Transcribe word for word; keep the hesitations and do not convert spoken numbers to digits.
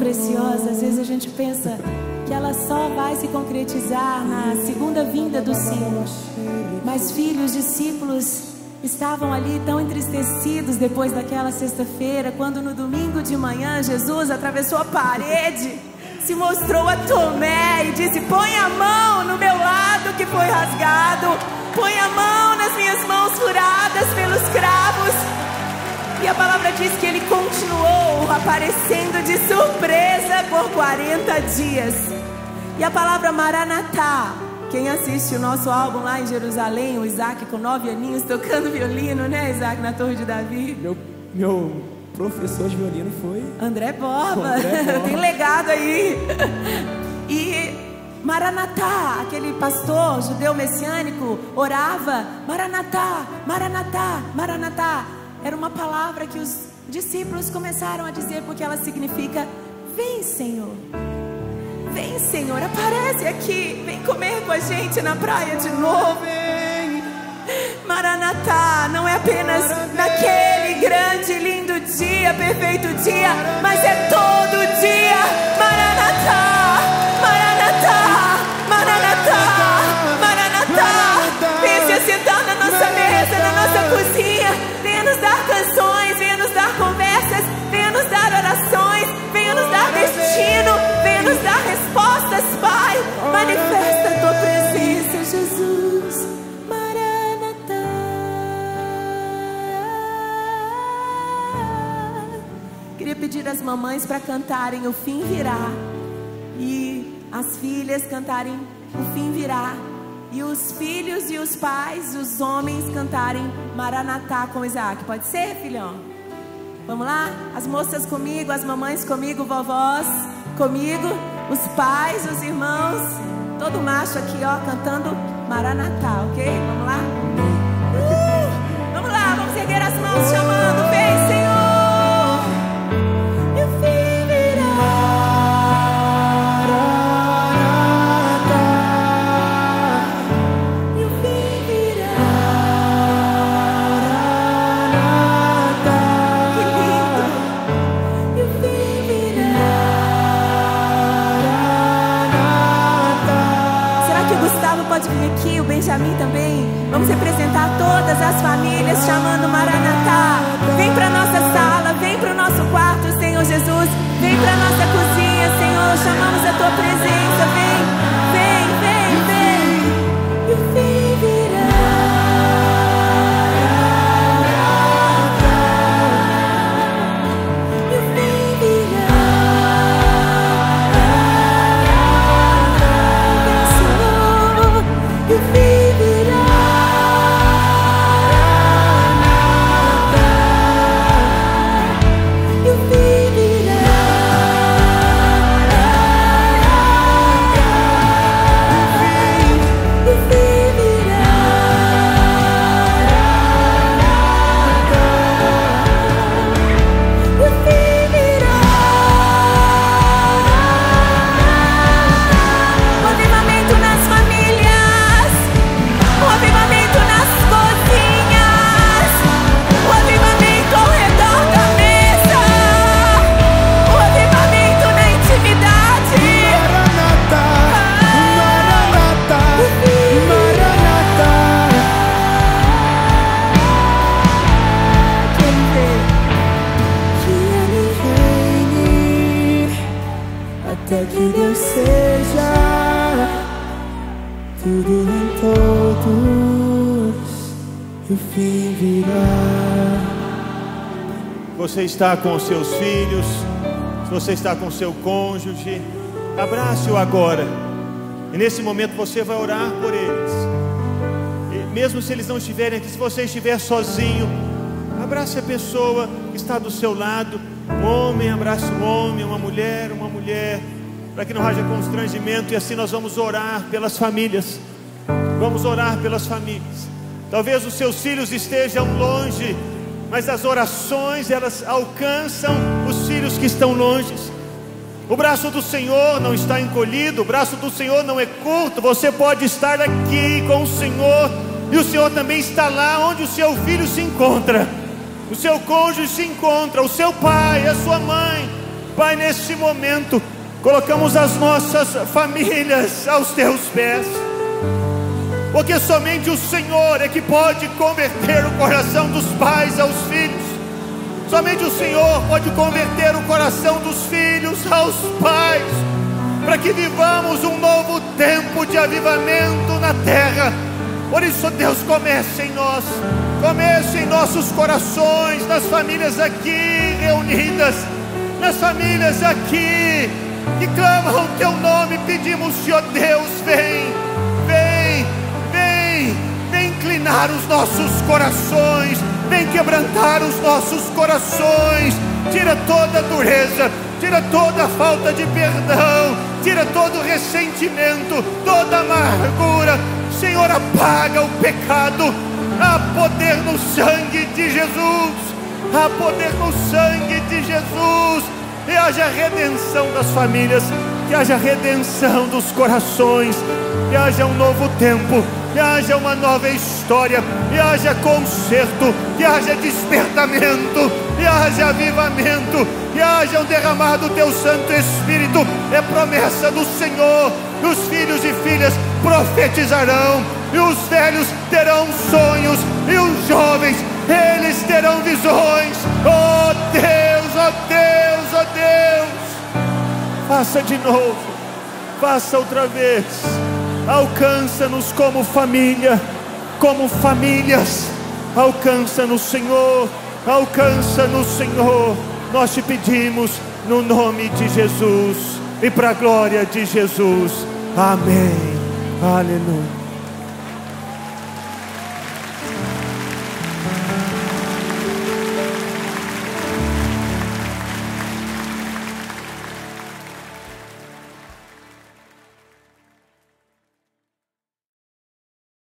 preciosa. Às vezes a gente pensa que ela só vai se concretizar na segunda vinda do Senhor. Mas filhos, discípulos estavam ali tão entristecidos depois daquela sexta-feira, quando no domingo de manhã Jesus atravessou a parede, se mostrou a Tomé e disse: põe a mão no meu lado que foi rasgado, põe a mão nas minhas mãos furadas pelos cravos. E a palavra diz que ele continuou aparecendo de surpresa por quarenta dias. E a palavra Maranatá, quem assiste o nosso álbum lá em Jerusalém, o Isaac com nove aninhos tocando violino, né, Isaac, na Torre de Davi. Meu, meu professor de violino foi André Borba. André Borba. Tem legado aí. E Maranatá, aquele pastor judeu messiânico, orava: Maranatá, Maranatá, Maranatá. Era uma palavra que os discípulos começaram a dizer, porque ela significa: vem, Senhor, vem, Senhor, aparece aqui, vem comer com a gente na praia de novo. Maranatá não é apenas naquele grande, lindo dia, perfeito dia, mas é todo dia. Maranatá, Maranatá, Maranatá, Maranatá. Vem se assentar na nossa mesa, na nossa cozinha. Venha nos dar canções, venha nos dar conversas, venha nos dar orações, venha nos dar destino, venha nos dar respostas, Pai. Manifesta a tua presença, Jesus. Maranatá. Queria pedir às mamães para cantarem O Fim Virá, e as filhas cantarem O Fim Virá, e os filhos e os pais, os homens, cantarem Maranatá com Isaac. Pode ser, filhão? Vamos lá? As moças comigo, as mamães comigo, vovós comigo, os pais, os irmãos, todo macho aqui, ó, cantando Maranatá, ok? Vamos lá? Uh! Vamos lá, vamos erguer as mãos chamando: vem, Senhor! E o fim virá. Pode vir aqui, o Benjamin também. Vamos representar todas as famílias chamando Maranatá. Vem para nossa sala, vem para o nosso quarto, Senhor Jesus. Vem para nossa cozinha, Senhor. Chamamos a tua presença. Vem, vem, vem, vem. E o fim virá. E o fim virá. E o fim virá. E o fim virá. E o fim virá. E o fim virá. O avivamento nas famílias, o avivamento nas cozinhas, o avivamento ao redor da mesa, o avivamento na intimidade. Maranatá, Maranatá, Maranatá. Quem vê Que ele reine até que Deus seja tudo em todos, e o fim virá. Você está com os seus filhos, se você está com o seu cônjuge, abrace-o agora. E nesse momento você vai orar por eles. E mesmo se eles não estiverem aqui, se você estiver sozinho, abrace a pessoa que está do seu lado. Um homem abrace um homem, uma mulher, uma mulher, para que não haja constrangimento. E assim nós vamos orar pelas famílias. Vamos orar pelas famílias. Talvez os seus filhos estejam longe, mas as orações, elas alcançam os filhos que estão longe. O braço do Senhor não está encolhido, o braço do Senhor não é curto. Você pode estar aqui com o Senhor, e o Senhor também está lá onde o seu filho se encontra, o seu cônjuge se encontra, o seu pai, a sua mãe. Pai, nesse momento, colocamos as nossas famílias aos teus pés, porque somente o Senhor é que pode converter o coração dos pais aos filhos. Somente o Senhor pode converter o coração dos filhos aos pais, para que vivamos um novo tempo de avivamento na terra. Por isso, Deus, comece em nós, comece em nossos corações, nas famílias aqui reunidas, nas famílias aqui que clamam o teu nome. Pedimos, Senhor Deus, vem, vem, vem, vem inclinar os nossos corações, vem quebrantar os nossos corações, tira toda a dureza, tira toda a falta de perdão, tira todo o ressentimento, toda a amargura. Senhor, apaga o pecado. Há poder no sangue de Jesus, há poder no sangue de Jesus. E haja redenção das famílias, que haja redenção dos corações, que haja um novo tempo, que haja uma nova história, que haja conserto, que haja despertamento, que haja avivamento, que haja um derramar do teu Santo Espírito. É promessa do Senhor. Os filhos e filhas profetizarão, e os velhos terão sonhos, e os jovens, eles terão visões. Oh Deus, oh Deus, oh Deus, faça de novo, faça outra vez. Alcança-nos como família, como famílias. Alcança-nos, Senhor, alcança-nos, Senhor. Nós te pedimos no nome de Jesus e para a glória de Jesus. Amém. Aleluia.